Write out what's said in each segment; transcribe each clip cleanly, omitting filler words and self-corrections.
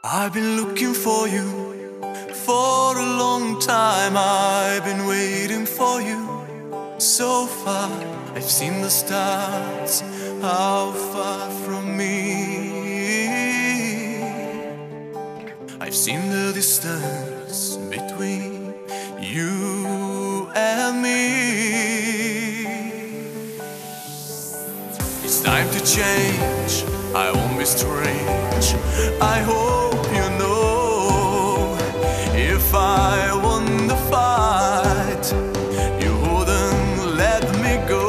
I've been looking for you for a long time. I've been waiting for you so far. I've seen the stars, how far from me. I've seen the distance between you and me. It's time to change, I won't be strange. I hope you know, if I won the fight, you wouldn't let me go.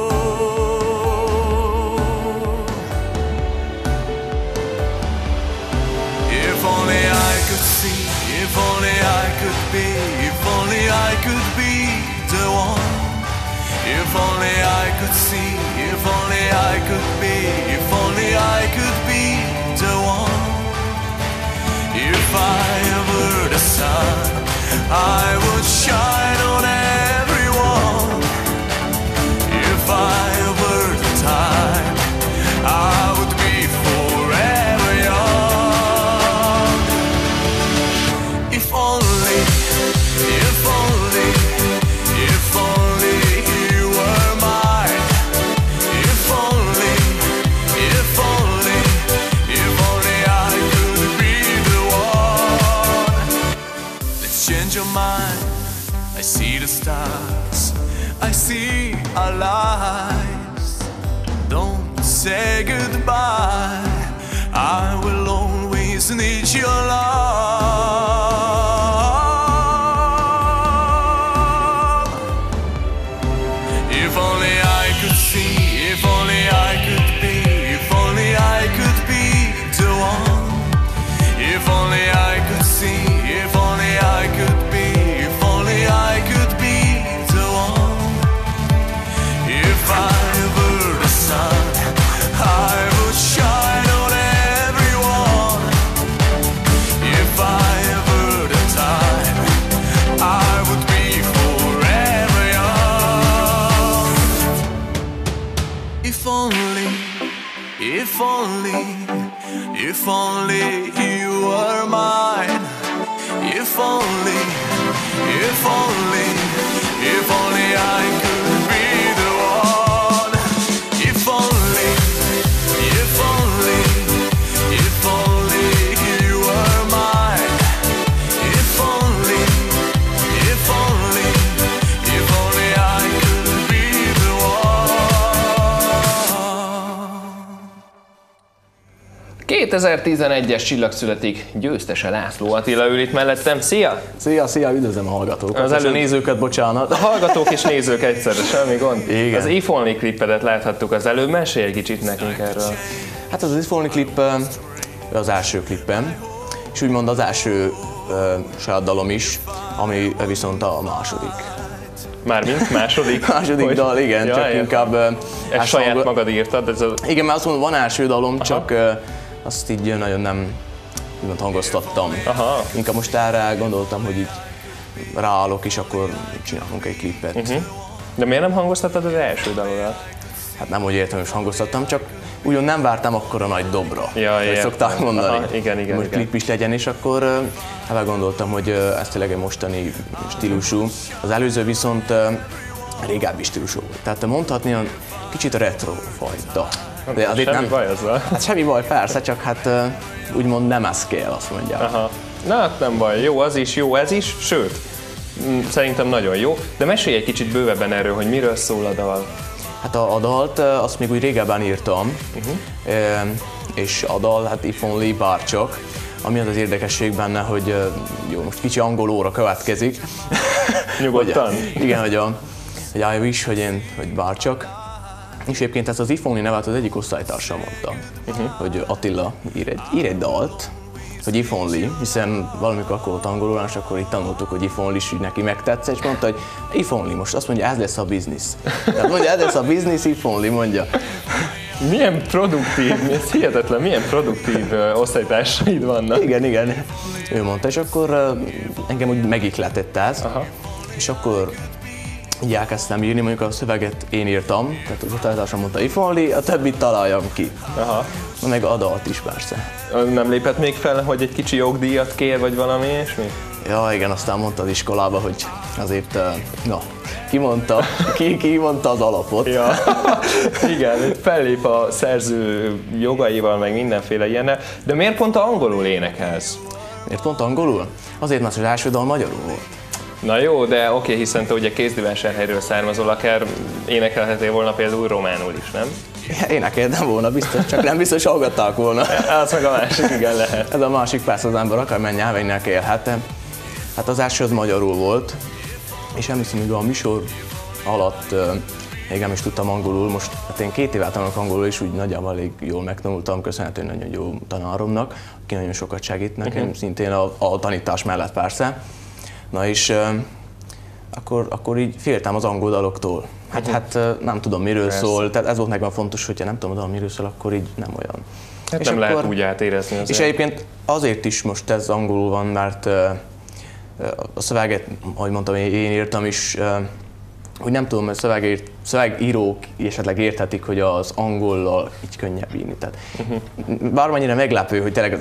If only I could see, if only I could be, if only I could be the one. If only I could see, if only I could be, if only I could be the one. If I were the sun, I would shine on everyone. If I were the time, I would be forever young. If only, if only, if only you were mine. If only, if only, if only I could be the one. Let's change your mind. I see the stars, I see our lives. Don't say goodbye, I will always need your love. If only I could see, if only I could be, if only I could be the one. If only I could see, if only I could be, if only I could be the one. If I were the sun, I would shine on everyone. If I were the time, I would be forever young. If only, if only, if only you were mine. If only, if only, if only I could be the one. If only, if only, if only you were mine. If only, if only, if only I could be the one. 2011-es Csillagszületik győztese László Attila ül itt mellettem. Szia! Szia, szia, üdvözlöm a hallgatókat. Az nézőket, bocsánat. A hallgatók és nézők egyszerre, semmi gond. Igen. Az If Only klippedet láthattuk az előbb, mesélj egy kicsit nekünk erről. Hát az If Only klip az első klippem, és úgymond az első saját dalom is, ami viszont a második. Mármint második? Második hogy? dal, igen, Ja, csak értem. inkább... Ezt saját magad írtad? Ez a... Igen, mert azt mondom, van első dalom, Aha. csak azt így nagyon nem úgymond hangoztattam. Aha. Inkább most erre gondoltam, hogy így ráállok, és akkor csinálunk egy klippet. De miért nem hangoztattad az első dalodat? Hát nem úgy értem, hogy hangoztattam, csak ugyan nem vártam akkora nagy dobra, Ja, hogy szokták mondani. Aha, igen, Most klip is legyen, és akkor hát gondoltam, hogy ez tényleg egy mostani stílusú. Az előző viszont régebbi stílusú volt. Tehát mondhatni olyan kicsit retro fajta. De semmi nem, baj azzal. Hát semmi baj, persze, csak hát úgymond nem ez kell, azt mondják. Aha. Na hát nem baj, jó az is, jó ez is, sőt, szerintem nagyon jó. De mesélj egy kicsit bővebben erről, hogy miről szól a dal. Hát a dalt azt még úgy régebben írtam, és a dal, hát If Only, bárcsak, ami az érdekesség benne, hogy jó, most kicsi angol óra következik. Nyugodtan. Igen, hogy I wish, hogy bárcsak. És egyébként ezt az If Only nevet az egyik osztálytársam mondta, hogy Attila ír egy dalt, hogy If Only, hiszen valamikor akkor volt angolul, és akkor itt tanultuk, hogy If Only, és így neki megtetszett, és mondta, hogy If Only, most azt mondja, ez lesz a business. Tehát mondja, ez lesz a business, If Only, mondja. Milyen produktív, ez hihetetlen, milyen produktív osztálytársaid vannak. Igen, igen, ő mondta, és akkor engem úgy megihletett ez, és akkor így elkezdtem írni, mondjuk a szöveget én írtam, tehát az osztálytársam mondta if only, a többit találjam ki. Aha. Meg a dalt is persze. Nem lépett még fel, hogy egy kicsi jogdíjat kér, vagy valami ilyesmi? Ja, igen, aztán mondta az iskolába, hogy azért, ki mondta az alapot. Ja. Igen, fellép a szerző jogaival, meg mindenféle ilyennel. De miért pont angolul énekelsz? Miért pont angolul? Azért, mert az első dal magyarul volt. Na jó, de oké, hiszen te ugye Kézdivásárhelyről származol, akár énekelhetél volna például románul is, nem? Énekeltem volna biztos, csak nem biztos hallgatták volna. Az meg a másik, igen, lehet. Ez a másik, persze az ember akármennyi nyelveinek élhet. Hát az első az magyarul volt, és emlékszem, hogy a műsor alatt még nem is tudtam angolul. Most hát én 2 évet tanulok angolul, és úgy nagyjából elég jól megtanultam, köszönhetően nagyon jó tanáromnak, aki nagyon sokat segít nekem, szintén a tanítás mellett persze. Na és akkor így féltem az angol daloktól. Hát nem tudom miről szól, tehát ez volt nekem fontos, hogyha nem tudom, miről szól, akkor így nem olyan. Hát és nem akkor, lehet úgy átérezni azért. És egyébként azért is most ez angolul van, mert a szöveget, ahogy mondtam, én írtam is, hogy nem tudom, mert szövegírók esetleg érthetik, hogy az angollal így könnyebb írni. Tehát bármennyire meglepő, hogy tényleg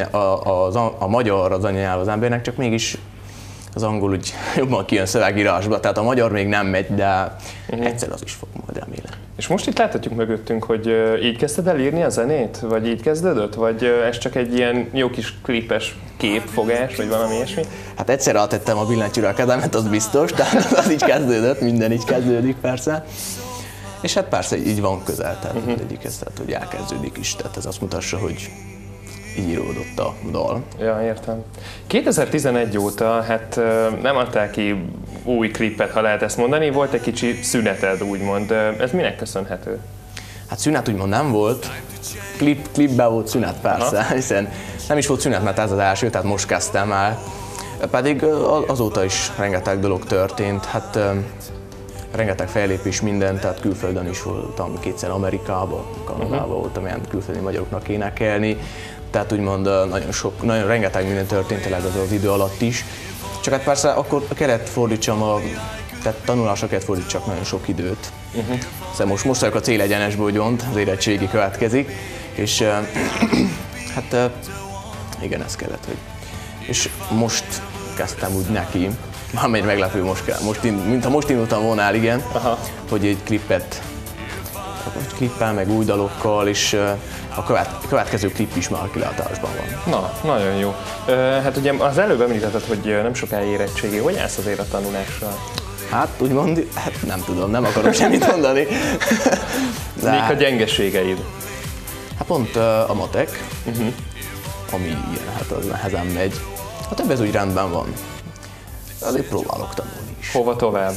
a magyar az anyanyelv az embernek, csak mégis az angol úgy jobban kijön szövegírásba, tehát a magyar még nem megy, de egyszer az is fog, majd remélem. És most itt láthatjuk mögöttünk, hogy így kezdted el írni a zenét? Vagy így kezdődött? Vagy ez csak egy ilyen jó kis klipes képfogás, vagy valami ilyesmi? Hát egyszer áttettem a billentyűre a kezemet, az biztos, tehát az így kezdődött, minden így kezdődik persze. És hát persze így van közel, tehát egyikhez, tehát hogy elkezdődik is, tehát ez azt mutassa, hogy így íródott a dal. Ja, értem. 2011 óta hát nem adták ki új klipet, ha lehet ezt mondani, volt egy kicsi szüneted, úgymond. Ez minek köszönhető? Hát szünet úgymond nem volt, klipben volt szünet persze, hiszen nem is volt szünet, mert ez az első, tehát most kezdtem el. Pedig azóta is rengeteg dolog történt, hát rengeteg fellépés minden, tehát külföldön is voltam, 2-szer Amerikában, Kanadában voltam ilyen külföldi magyaroknak énekelni. Tehát úgymond nagyon rengeteg minden történt tényleg az idő alatt is. Csak hát persze akkor kellett fordítsam, tehát tanulásra kellett fordítsak nagyon sok időt. Szóval most vagyok a célegyenesből, úgymond, az érettségi következik, és hát igen, ez kellett, hogy. És most kezdtem úgy neki, már egy meglepő mintha most indultam volna el, igen, hogy egy klippel, meg új dalokkal, és a következő klip is már kilátásban van. Na, nagyon jó. Hát ugye az előbb említetted, hogy nem sokáig érettségi. Hogy állsz azért a tanulással? Hát úgymond, hát nem tudom, nem akarok semmit mondani. Mik a gyengeségeid? Hát pont a matek, ami ilyen, hát az nehezen megy. A több ez úgy rendben van. Azért próbálok tanulni is. Hova tovább?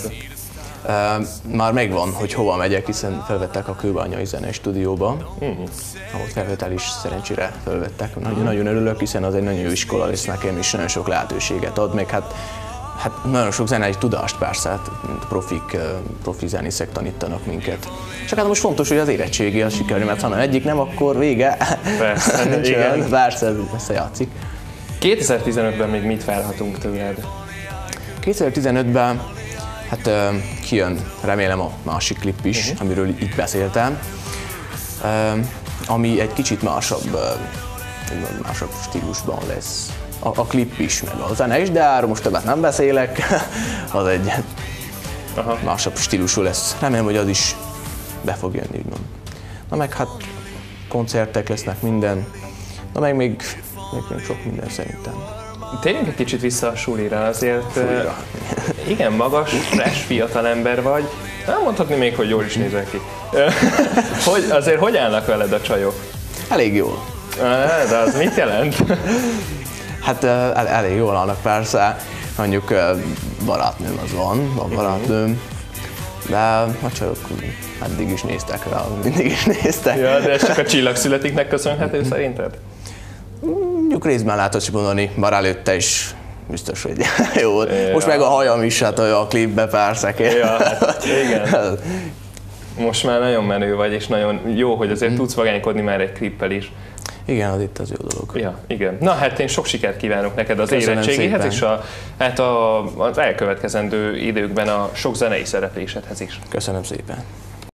Már megvan, hogy hova megyek, hiszen felvettek a Kőbányai Zenestúdióba, ahol felvétel is szerencsére felvettek. Nagyon örülök, hiszen az egy nagyon jó iskola lesz nekem, és nagyon sok lehetőséget ad, meg hát nagyon sok zenei tudást persze, hát profi zenészek tanítanak minket. Csak hát most fontos, hogy az érettségi az sikerül, mert ha egyik nem, akkor vége. Persze, igen. Persze, ez összejátszik. 2015-ben még mit várhatunk tőled? 2015-ben hát kijön, remélem, a másik klip is, amiről itt beszéltem, ami egy kicsit másabb stílusban lesz. A klip is, meg a zene is, de erről most többet nem beszélek, az egy másabb stílusú lesz. Remélem, hogy az is be fog jönni, úgymond. Na meg hát koncertek lesznek, minden, na meg még sok minden szerintem. Térjünk egy kicsit vissza a sulira, azért igen, magas, fresh fiatal ember vagy. Nem mondhatni még, hogy jól is nézel ki. Hogy állnak veled a csajok? Elég jól. De az mit jelent? Hát elég jól állnak persze, mondjuk barátnőm az van, a barátnőm, de a csajok eddig is néztek rá, mindig is néztek. Ja, de ez csak a csillagszületiknek köszönhető szerinted? Mondjuk részben látod mondani, már előtte is biztos, hogy jó volt. Ja. Most meg a hajam is, hát a klipbe persze. Ja, hát igen. Most már nagyon menő vagy, és nagyon jó, hogy azért tudsz vagánykodni már egy klippel is. Igen, az itt az jó dolog. Ja, igen. Na hát én sok sikert kívánok neked az Köszönöm érettségihez, szépen. és az elkövetkezendő időkben a sok zenei szereplésedhez is. Köszönöm szépen.